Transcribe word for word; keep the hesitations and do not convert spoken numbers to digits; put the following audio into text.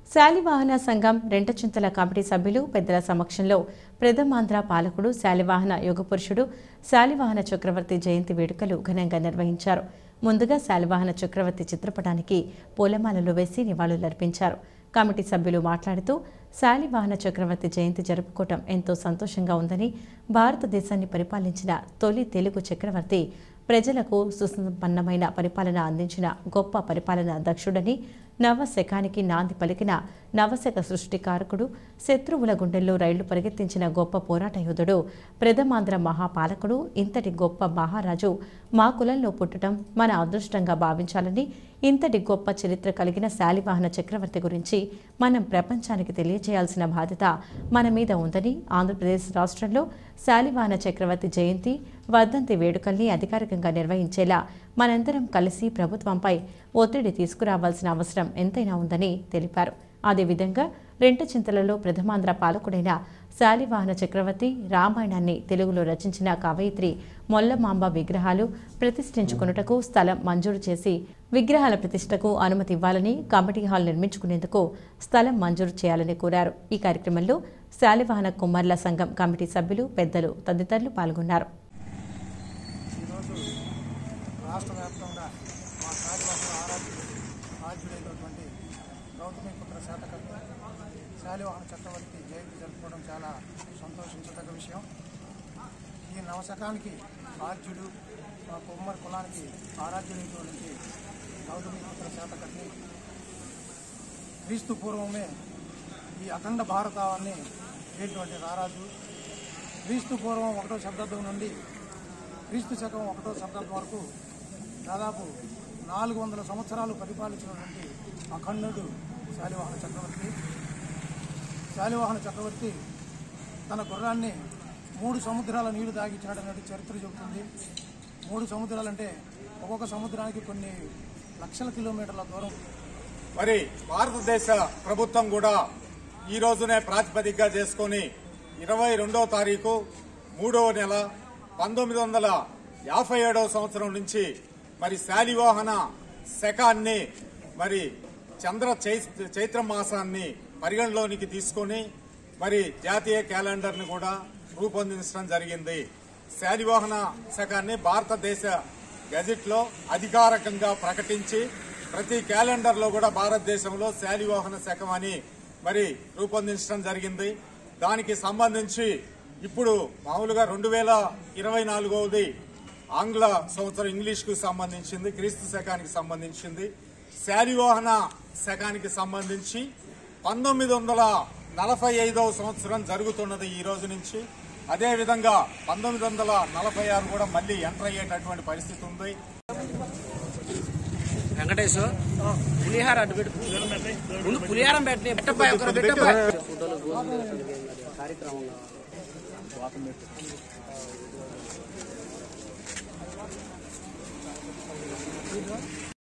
శాలివాహన సంఘం రెంటచింతల కమిటీ సభ్యులు పెద్దల సమక్షంలో ప్రథమాంధ్ర పాలకుడు శాలివాహన యుగపురుషుడు శాలివాహన చక్రవర్తి జయంతి వేడుకలు ఘనంగా నిర్వహించారు. ముందుగా శాలివాహన చక్రవర్తి చిత్రపటానికి పూలమాలలు వేసి నివాళులర్పించారు. కమిటీ సభ్యులు మాట్లాడుతూ శాలివాహన చక్రవర్తి జయంతి జరుపుకోవటం ఎంతో సంతోషంగా ఉందని, భారతదేశాన్ని పరిపాలించిన తొలి తెలుగు చక్రవర్తి ప్రజలకు సుసంపన్నమైన పరిపాలన అందించిన గొప్ప పరిపాలన దక్షుడని, నవశకానికి నాంది పలికిన నవశక సృష్టికారకుడు, శత్రువుల గుండెల్లో రైళ్లు పరిగెత్తించిన గొప్ప పోరాట యోధుడు, ప్రథమాంధ్ర మహాపాలకుడు, ఇంతటి గొప్ప మహారాజు మా కులంలో పుట్టడం మన అదృష్టంగా భావించాలని, ఇంతటి గొప్ప చరిత్ర కలిగిన శాలివాహన చక్రవర్తి గురించి మనం ప్రపంచానికి తెలియజేయాల్సిన బాధ్యత మన మీద ఉందని, ఆంధ్రప్రదేశ్ రాష్ట్రంలో శాలివాహన చక్రవర్తి జయంతి వర్ధంతి వేడుకల్ని అధికారికంగా నిర్వహించేలా మనందరం కలిసి ప్రభుత్వంపై ఒత్తిడి తీసుకురావాల్సిన అవసరం ఎంతైనా ఉందని తెలిపారు. అదేవిధంగా రెంటచింతలలో ప్రథమాంధ్ర పాలకుడైన శాలివాహన చక్రవర్తి రామాయణాన్ని తెలుగులో రచించిన కవయిత్రి మొల్లమాంబ విగ్రహాలు ప్రతిష్ఠించుకొనుటకు స్థలం మంజూరు చేసి విగ్రహాల ప్రతిష్టకు అనుమతి ఇవ్వాలని, కమిటీ హాల్ నిర్మించుకునేందుకు స్థలం మంజూరు చేయాలని కోరారు. ఈ కార్యక్రమంలో శాలివాహన కుమ్మర్ల సంఘం కమిటీ సభ్యులు, పెద్దలు తదితరులు పాల్గొన్నారు. రాష్ట్ర వ్యాప్తంగా మా శాలివాహన ఆరాధ్యుడు ఆరాధ్యుడైనటువంటి గౌతమిపుత్ర శాతకర్ణి శాలివాహన చక్రవర్తి జయంతి జరుపుకోవడం చాలా సంతోషించదగ్గ విషయం. ఈ నవశకానికి ఆద్యుడు, మా కుమ్మరి కులానికి ఆరాధ్యుడైనటువంటి గౌతమిపుత్ర శాతకర్ణి క్రీస్తు పూర్వమే ఈ అఖండ భారతాన్ని ఏటువంటి రారాజు. క్రీస్తు పూర్వం ఒకటో శతాబ్దం నుండి క్రీస్తు శకం ఒకటో శతాబ్దం వరకు దాదాపు నాలుగు వందల సంవత్సరాలు పరిపాలించినటువంటి అఖండుడు శాలివాహన చక్రవర్తి. శాలివాహన చక్రవర్తి తన గుర్రాన్ని మూడు సముద్రాల నీళ్లు తాగించినటువంటి చరిత్ర చెబుతుంది. మూడు సముద్రాలంటే ఒక్కొక్క సముద్రానికి కొన్ని లక్షల కిలోమీటర్ల దూరం. మరి భారతదేశ ప్రభుత్వం కూడా ఈ రోజునే ప్రాతిపదికగా చేసుకుని ఇరవై రెండవ తారీఖు మూడవ నెల పంతొమ్మిది వందల యాభై ఏడవ సంవత్సరం నుంచి మరి శాలివాహన శకాన్ని మరి చంద్ర చైత్ర మాసాన్ని పరిగణలోనికి తీసుకుని మరి జాతీయ క్యాలెండర్ని కూడా రూపొందించడం జరిగింది. శాలివాహన శకాన్ని భారతదేశ గెజెట్లో అధికారికంగా ప్రకటించి ప్రతి క్యాలెండర్లో కూడా భారతదేశంలో శాలివాహన శకం అని మరి రూపొందించడం జరిగింది. దానికి సంబంధించి ఇప్పుడు మామూలుగా రెండు వేల ఇరవై నాలుగవది ఆంగ్ల సంవత్సరం ఇంగ్లీష్కు సంబంధించింది, క్రీస్తు శకానికి సంబంధించింది. శాలివాహన శకానికి సంబంధించి పంతొమ్మిది వందల నలభై ఐదవ సంవత్సరం జరుగుతున్నది ఈ రోజు నుంచి. అదేవిధంగా పంతొమ్మిది వందల నలభై ఆరు కూడా మళ్లీ ఎంటర్ అయ్యేటటువంటి పరిస్థితి ఉంది. వెంకటేశ్వర పులిహార అడ్డు పెట్టు, ముందు పులిహారం పెట్టిన కార్యక్రమం